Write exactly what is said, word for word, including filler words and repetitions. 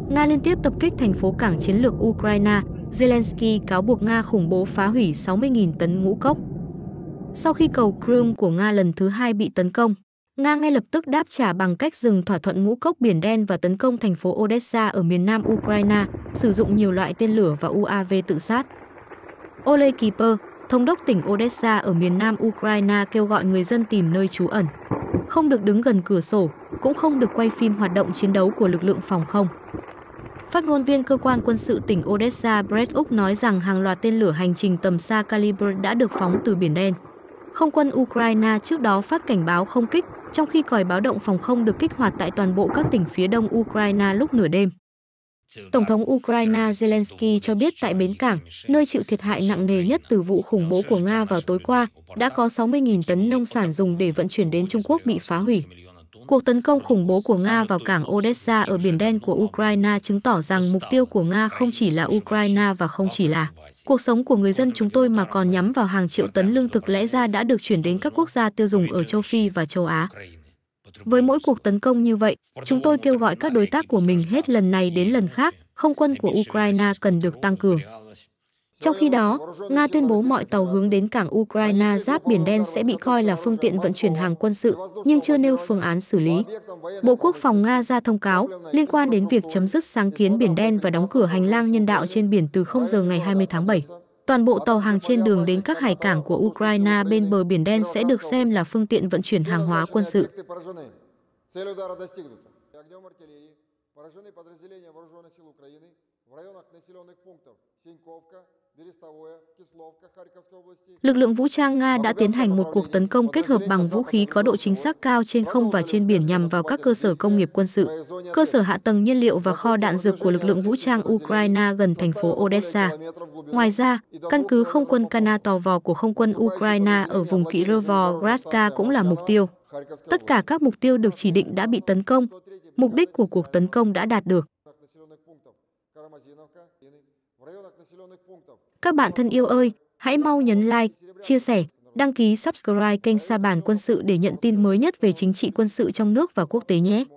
Nga liên tiếp tập kích thành phố cảng chiến lược Ukraine, Zelensky cáo buộc Nga khủng bố phá hủy sáu mươi nghìn tấn ngũ cốc. Sau khi cầu Crimea của Nga lần thứ hai bị tấn công, Nga ngay lập tức đáp trả bằng cách dừng thỏa thuận ngũ cốc Biển Đen và tấn công thành phố Odessa ở miền nam Ukraine, sử dụng nhiều loại tên lửa và u a vê tự sát. Ole Kiper, thống đốc tỉnh Odessa ở miền nam Ukraine kêu gọi người dân tìm nơi trú ẩn. Không được đứng gần cửa sổ, cũng không được quay phim hoạt động chiến đấu của lực lượng phòng không. Phát ngôn viên cơ quan quân sự tỉnh Odessa Brett Úc nói rằng hàng loạt tên lửa hành trình tầm xa Caliber đã được phóng từ Biển Đen. Không quân Ukraine trước đó phát cảnh báo không kích, trong khi còi báo động phòng không được kích hoạt tại toàn bộ các tỉnh phía đông Ukraine lúc nửa đêm. Tổng thống Ukraine Zelensky cho biết tại bến cảng, nơi chịu thiệt hại nặng nề nhất từ vụ khủng bố của Nga vào tối qua, đã có sáu mươi nghìn tấn nông sản dùng để vận chuyển đến Trung Quốc bị phá hủy. Cuộc tấn công khủng bố của Nga vào cảng Odessa ở Biển Đen của Ukraine chứng tỏ rằng mục tiêu của Nga không chỉ là Ukraine và không chỉ là cuộc sống của người dân chúng tôi mà còn nhắm vào hàng triệu tấn lương thực lẽ ra đã được chuyển đến các quốc gia tiêu dùng ở châu Phi và châu Á. Với mỗi cuộc tấn công như vậy, chúng tôi kêu gọi các đối tác của mình hết lần này đến lần khác, không quân của Ukraine cần được tăng cường. Trong khi đó, Nga tuyên bố mọi tàu hướng đến cảng Ukraine giáp Biển Đen sẽ bị coi là phương tiện vận chuyển hàng quân sự, nhưng chưa nêu phương án xử lý. Bộ Quốc phòng Nga ra thông cáo liên quan đến việc chấm dứt sáng kiến Biển Đen và đóng cửa hành lang nhân đạo trên biển từ không giờ ngày hai mươi tháng bảy. Toàn bộ tàu hàng trên đường đến các hải cảng của Ukraine bên bờ Biển Đen sẽ được xem là phương tiện vận chuyển hàng hóa quân sự. Lực lượng vũ trang Nga đã tiến hành một cuộc tấn công kết hợp bằng vũ khí có độ chính xác cao trên không và trên biển nhằm vào các cơ sở công nghiệp quân sự, cơ sở hạ tầng nhiên liệu và kho đạn dược của lực lượng vũ trang Ukraine gần thành phố Odessa. Ngoài ra, căn cứ không quân Kanatovo của không quân Ukraine ở vùng Kirovohradka cũng là mục tiêu. Tất cả các mục tiêu được chỉ định đã bị tấn công, mục đích của cuộc tấn công đã đạt được. Các bạn thân yêu ơi, hãy mau nhấn like, chia sẻ, đăng ký subscribe kênh Sa Bàn Quân sự để nhận tin mới nhất về chính trị quân sự trong nước và quốc tế nhé.